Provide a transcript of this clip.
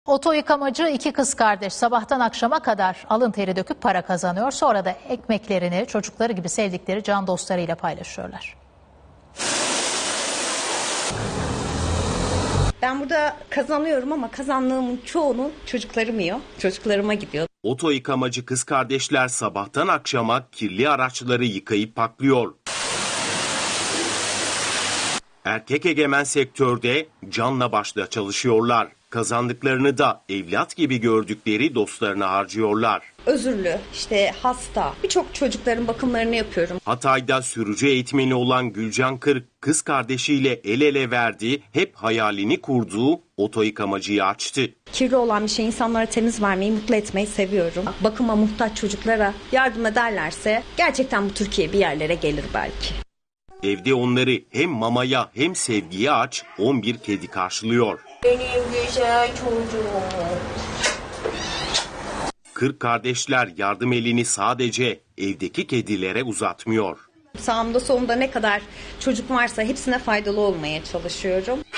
Oto yıkamacı iki kız kardeş sabahtan akşama kadar alın teri döküp para kazanıyor. Sonra da ekmeklerini çocukları gibi sevdikleri can dostlarıyla paylaşıyorlar. Ben burada kazanıyorum ama kazandığımın çoğunu çocuklarım yiyor. Çocuklarıma gidiyor. Oto yıkamacı kız kardeşler sabahtan akşama kirli araçları yıkayıp paklıyor. Erkek egemen sektörde canla başla çalışıyorlar. Kazandıklarını da evlat gibi gördükleri dostlarına harcıyorlar. Özürlü, hasta, birçok çocukların bakımlarını yapıyorum. Hatay'da sürücü eğitmeni olan Gülcan Kırk kız kardeşiyle el ele verdi, hep hayalini kurduğu oto yıkamacıyı açtı. Kirli olan bir şey insanlara temiz vermeyi, mutlu etmeyi seviyorum. Bakıma muhtaç çocuklara yardım ederlerse gerçekten bu Türkiye bir yerlere gelir belki. Evde onları hem mamaya hem sevgiye aç 11 kedi karşılıyor. Benim güzel çocuğum. 40 kardeşler yardım elini sadece evdeki kedilere uzatmıyor. Sağımda solumda ne kadar çocuk varsa hepsine faydalı olmaya çalışıyorum.